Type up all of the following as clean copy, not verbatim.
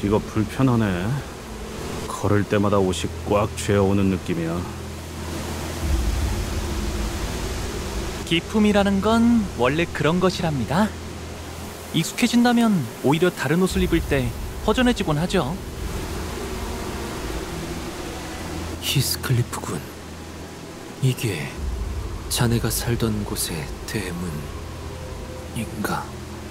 이거 불편하네. 걸을 때마다 옷이 꽉 죄어오는 느낌이야. 기품이라는 건 원래 그런 것이랍니다. 익숙해진다면 오히려 다른 옷을 입을 때 허전해지곤 하죠. 히스클리프군. 이게 자네가 살던 곳의 대문인가?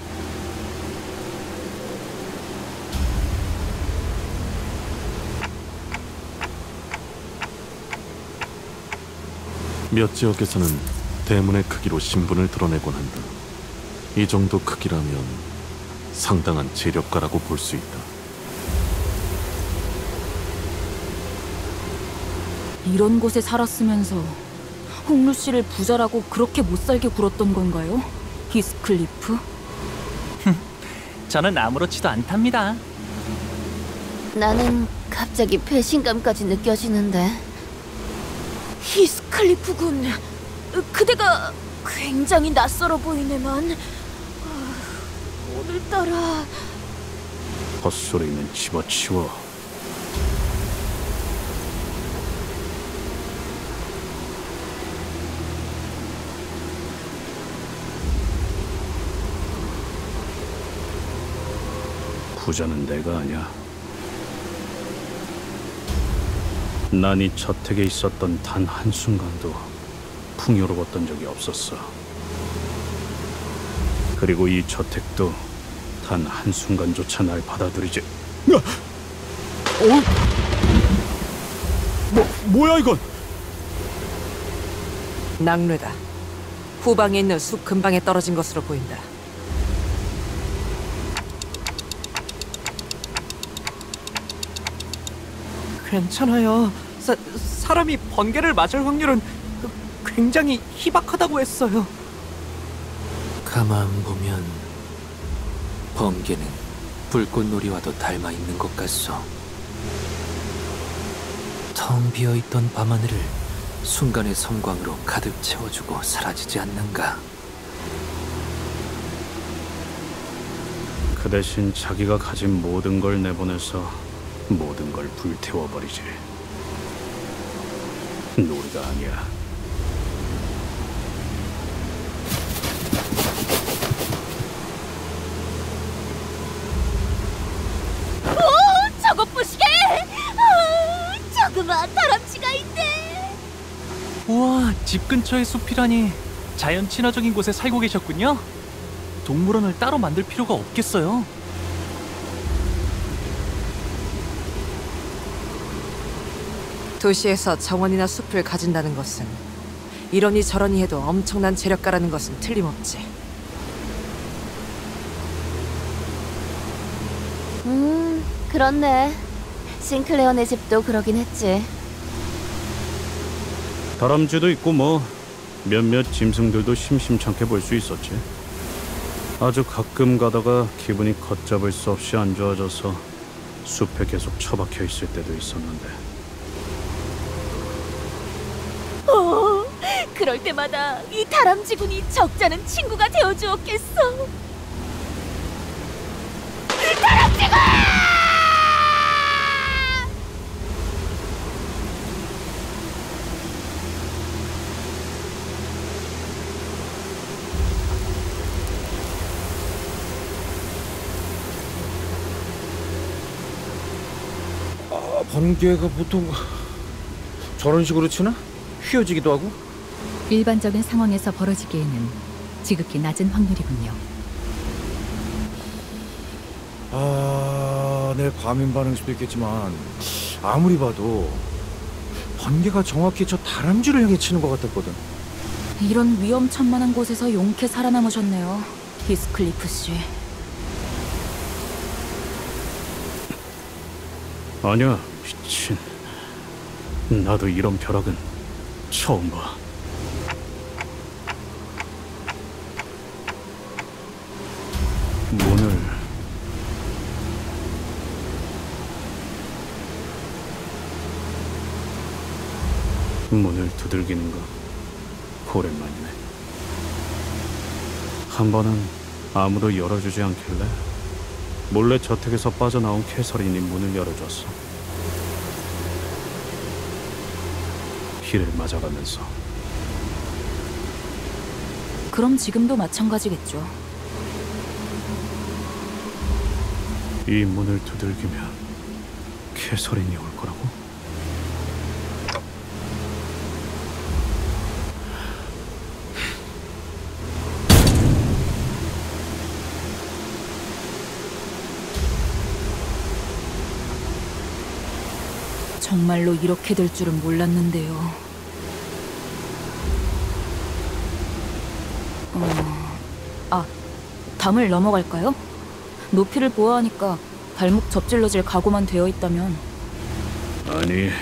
몇 지역에서는 대문의 크기로 신분을 드러내곤 한다. 이 정도 크기라면 상당한 재력가라고 볼 수 있다. 이런 곳에 살았으면서 홍루 씨를 부자라고 그렇게 못살게 굴었던 건가요? 히스클리프? 저는 아무렇지도 않답니다. 나는 갑자기 배신감까지 느껴지는데. 히스클리프군. 그대가 굉장히 낯설어 보이네만. 오늘따라... 헛소리는 집어치워. 부자는 내가 아니야. 난 이 저택에 있었던 단 한순간도 풍요로웠던 적이 없었어. 그리고 이 저택도 단 한순간조차 날 받아들이지. 뭐야 이건? 낙뢰다. 후방에 있는 숲 근방에 떨어진 것으로 보인다. 괜찮아요. 사람이 번개를 맞을 확률은 굉장히 희박하다고 했어요. 가만 보면 번개는 불꽃놀이와도 닮아 있는 것 같소. 텅 비어있던 밤하늘을 순간의 섬광으로 가득 채워주고 사라지지 않는가. 그 대신 자기가 가진 모든 걸 내보내서 모든 걸 불태워버리지. 놀이가 아니야. 저거 보시게! 조그마한 다람쥐가 있네! 우와, 집 근처의 숲이라니 자연 친화적인 곳에 살고 계셨군요. 동물원을 따로 만들 필요가 없겠어요. 도시에서 정원이나 숲을 가진다는 것은 이러니 저러니 해도 엄청난 재력가라는 것은 틀림없지. 그렇네. 싱클레어네 집도 그러긴 했지. 다람쥐도 있고 뭐 몇몇 짐승들도 심심찮게 볼 수 있었지. 아주 가끔 가다가 기분이 걷잡을 수 없이 안 좋아져서 숲에 계속 처박혀 있을 때도 있었는데. 그럴 때마다 이 다람쥐군이 적잖은 친구가 되어주었겠어. 번개가 보통 저런 식으로 치나? 휘어지기도 하고? 일반적인 상황에서 벌어지기에는 지극히 낮은 확률이군요. 내 과민 반응일 수도 있겠지만 아무리 봐도 번개가 정확히 저 다람쥐를 향해 치는 것 같았거든. 이런 위험천만한 곳에서 용케 살아남으셨네요, 히스클리프 씨. 아니야, 미친. 나도 이런 벼락은 처음 봐. 문을 두들기는 거 오랜만이네. 한 번은 아무도 열어주지 않길래 몰래 저택에서 빠져나온 캐서린이 문을 열어줬어. 피를 맞아가면서. 그럼 지금도 마찬가지겠죠. 이 문을 두들기면 캐서린이 올 거라고? 정말로 이렇게 될 줄은 몰랐는데요. 담을 넘어갈까요? 높이를 보아하니까 발목 접질러질 각오만 되어 있다면. 아니,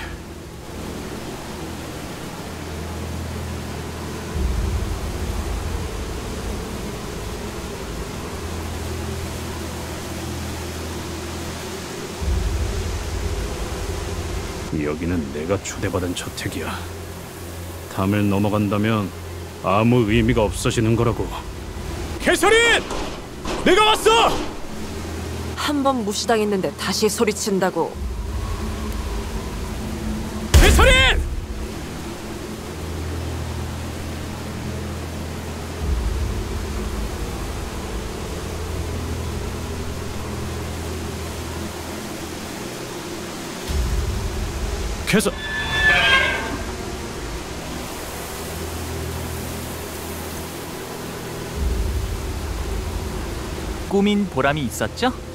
여기는 내가 초대받은 저택이야. 담을 넘어간다면 아무 의미가 없어지는 거라고. 캐서린! 내가 왔어! 한 번 무시당했는데 다시 소리친다고. 캐서린! 캐서... 꾸민 보람이 있었죠?